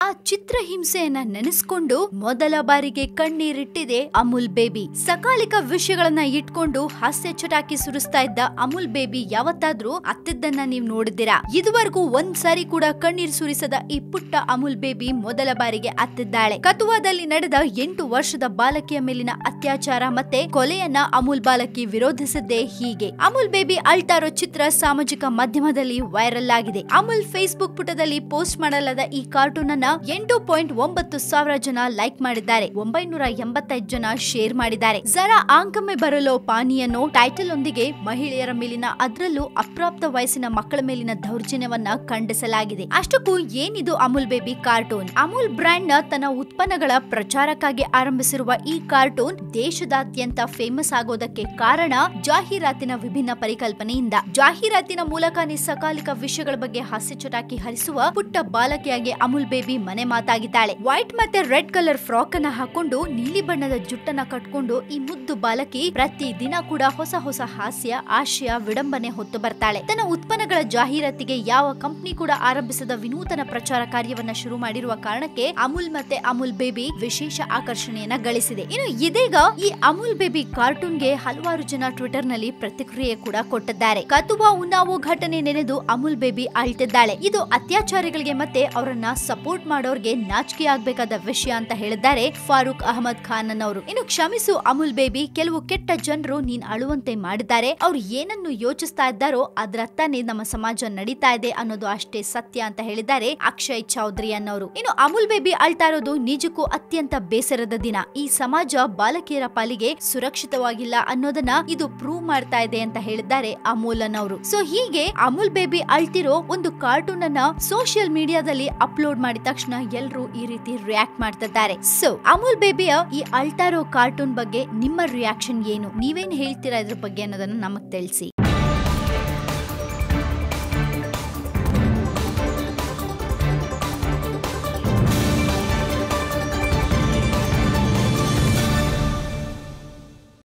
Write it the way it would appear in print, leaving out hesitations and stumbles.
ಆ ಚಿತ್ರಹಿಂಸೆಯನ್ನ ನೆನೆಸ್ಕೊಂಡು ಮೊದಲ ಬಾರಿಗೆ ಕಣ್ಣೀರಿಟ್ಟಿದೆ ಅಮೂಲ್ ಬೇಬಿ. ಸಕಾಲಿಕ ವಿಷಯಗಳನ್ನ ಇಟ್ಕೊಂಡು ಹಾಸ್ಯ ಚಟಾಕಿ ಸುರಿಸ್ತಾ ಇದ್ದ ಅಮೂಲ್ ಬೇಬಿ ಯಾವತ್ತಾದ್ರೂ ಅತ್ತಿದ್ದನ್ನ ನೀವ್ ನೋಡಿದ್ದೀರಾ? ಇದುವರೆಗೂ ಒಂದ್ಸಾರಿ ಕೂಡ ಕಣ್ಣೀರ್ ಸುರಿಸದ ಈ ಪುಟ್ಟ ಅಮೂಲ್ ಬೇಬಿ ಮೊದಲ ಬಾರಿಗೆ ಅತ್ತಿದ್ದಾಳೆ. ಕತುವಾದಲ್ಲಿ ನಡೆದ 8 ವರ್ಷದ ಬಾಲಕಿಯ ಮೇಲಿನ ಅತ್ಯಾಚಾರ ಮತ್ತೆ ಕೊಲೆಯನ್ನ ಅಮೂಲ್ ಬಾಲಕಿ ವಿರೋಧಿಸಿದ್ದೇ ಹೀಗೆ. ಅಮೂಲ್ ಬೇಬಿ ಅಳ್ತಾ ಇರೋ ಚಿತ್ರ ಸಾಮಾಜಿಕ ಮಾಧ್ಯಮದಲ್ಲಿ ವೈರಲ್ ಆಗಿದೆ. ಅಮೂಲ್ ಫೇಸ್ಬುಕ್ ಪುಟದಲ್ಲಿ ಪೋಸ್ಟ್ ಮಾಡಲಾದ ಈ ಕಾರ್ಟೂನ್ ಅನ್ನ 8.9 ಸಾವಿರ ಜನ ಲೈಕ್ ಮಾಡಿದ್ದಾರೆ. 985 ಜನ ಶೇರ್ ಮಾಡಿದ್ದಾರೆ. ಜರಾ ಆಂಕಮೆ ಬರಲೋ ಪಾನಿ ಅನ್ನೋ ಟೈಟಲ್ ಒಂದಿಗೆ ಮಹಿಳೆಯರ ಮೇಲಿನ ಅದ್ರಲ್ಲೂ ಅಪ್ರಾಪ್ತ ವಯಸ್ಸಿನ ಮಕ್ಕಳ ಮೇಲಿನ ದೌರ್ಜನ್ಯವನ್ನ ಖಂಡಿಸಲಾಗಿದೆ. ಅಷ್ಟಕ್ಕೂ ಏನಿದು Amul baby cartoon? Amul brand ನ ತನ್ನ ಉತ್ಪನ್ನಗಳ ಪ್ರಚಾರಕ್ಕಾಗಿ ಆರಂಭಿಸಿರುವ ಈ ಕಾರ್ಟೂನ್ ದೇಶದಾದ್ಯಂತ ಫೇಮಸ್ ಆಗೋದಕ್ಕೆ ಕಾರಣ ಜಾಹೀರಾತಿನ ವಿಭಿನ್ನ ಪರಿಕಲ್ಪನೆಯಿಂದ. ಜಾಹೀರಾತಿನ ಮೂಲಕ ನಿಸ್ಸಕಾಲಿಕ ವಿಷಯಗಳ ಬಗ್ಗೆ ಹಾಸ್ಯ ಚಟಾಕಿ ಹರಿಸುವ ಪುಟ್ಟ ಬಾಲಕಿಯಾಗಿ ಅಮೂಲ್ ಬೇಬಿ ಮನೆ ಮಾತಾಗಿದ್ದಾಳೆ. ವೈಟ್ ಮತ್ತೆ ರೆಡ್ ಕಲರ್ ಫ್ರಾಕ್ ಅನ್ನ ಹಾಕೊಂಡು ನೀಲಿ ಬಣ್ಣದ ಜುಟ್ಟನ್ನ ಕಟ್ಕೊಂಡು ಈ ಮುದ್ದು ಬಾಲಕಿ ಪ್ರತಿ ದಿನ ಕೂಡ ಹೊಸ ಹೊಸ ಹಾಸ್ಯ, ಆಶಯ, ವಿಡಂಬನೆ ಹೊತ್ತು ಬರ್ತಾಳೆ. ತನ್ನ ಉತ್ಪನ್ನಗಳ ಜಾಹೀರಾತಿಗೆ ಯಾವ ಕಂಪನಿ ಕೂಡ ಆರಂಭಿಸದ ವಿನೂತನ ಪ್ರಚಾರ ಕಾರ್ಯವನ್ನ ಶುರು ಮಾಡಿರುವ ಕಾರಣಕ್ಕೆ ಅಮೂಲ್ ಮತ್ತೆ ಅಮೂಲ್ ಬೇಬಿ ವಿಶೇಷ ಆಕರ್ಷಣೆಯನ್ನ ಗಳಿಸಿದೆ. ಇನ್ನು ಇದೀಗ ಈ ಅಮೂಲ್ ಬೇಬಿ ಕಾರ್ಟೂನ್ಗೆ ಹಲವಾರು ಜನ ಟ್ವಿಟರ್ ನಲ್ಲಿ ಪ್ರತಿಕ್ರಿಯೆ ಕೂಡ ಕೊಟ್ಟಿದ್ದಾರೆ. ಕತುವಾ ಉನ್ನಾವೋ ಘಟನೆ ನೆನೆದು ಅಮೂಲ್ ಬೇಬಿ ಅಳ್ತಿದ್ದಾಳೆ. ಇದು ಅತ್ಯಾಚಾರಿಗಳಿಗೆ ಮತ್ತೆ ಅವರನ್ನ ಸಪೋರ್ಟ್ ಮಾಡೋರ್ಗೆ ನಾಚಿಕೆ ಆಗ್ಬೇಕಾದ ವಿಷಯ ಅಂತ ಹೇಳಿದ್ದಾರೆ ಫಾರೂಕ್ ಅಹಮದ್ ಖಾನ್ ಅನ್ನೋರು. ಇನ್ನು ಕ್ಷಮಿಸು ಅಮೂಲ್ ಬೇಬಿ, ಕೆಲವು ಕೆಟ್ಟ ಜನರು ನೀನ್ ಅಳುವಂತೆ ಮಾಡಿದ್ದಾರೆ. ಅವ್ರು ಏನನ್ನು ಯೋಚಿಸ್ತಾ ಇದ್ದಾರೋ ಅದ್ರತ್ತಾನೆ ನಮ್ಮ ಸಮಾಜ ನಡೀತಾ ಇದೆ ಅನ್ನೋದು ಅಷ್ಟೇ ಸತ್ಯ ಅಂತ ಹೇಳಿದ್ದಾರೆ ಅಕ್ಷಯ್ ಚೌಧರಿ ಅನ್ನೋರು. ಇನ್ನು ಅಮೂಲ್ ಬೇಬಿ ಅಳ್ತಾ ಇರೋದು ನಿಜಕ್ಕೂ ಅತ್ಯಂತ ಬೇಸರದ ದಿನ. ಈ ಸಮಾಜ ಬಾಲಕಿಯರ ಪಾಲಿಗೆ ಸುರಕ್ಷಿತವಾಗಿಲ್ಲ ಅನ್ನೋದನ್ನ ಇದು ಪ್ರೂವ್ ಮಾಡ್ತಾ ಇದೆ ಅಂತ ಹೇಳಿದ್ದಾರೆ ಅಮೂಲ್ ಅನ್ನೋರು. ಸೊ ಹೀಗೆ ಅಮೂಲ್ ಬೇಬಿ ಅಳ್ತಿರೋ ಒಂದು ಕಾರ್ಟೂನ್ ಅನ್ನ ಸೋಷಿಯಲ್ ಮೀಡಿಯಾದಲ್ಲಿ ಅಪ್ಲೋಡ್ ಮಾಡಿದ ತಕ್ಷಣ ಎಲ್ಲರೂ ಈ ರೀತಿ ರಿಯಾಕ್ಟ್ ಮಾಡ್ತಿದ್ದಾರೆ. ಸೊ ಅಮೂಲ್ ಬೇಬಿಯ ಈ ಅಳ್ತಾ ಇರೋ ಕಾರ್ಟೂನ್ ಬಗ್ಗೆ ನಿಮ್ಮ ರಿಯಾಕ್ಷನ್ ಏನು? ನೀವೇನ್ ಹೇಳ್ತೀರಾ ಇದ್ರ ಬಗ್ಗೆ ಅನ್ನೋದನ್ನ ನಮಗ್ ತಿಳಿಸಿ.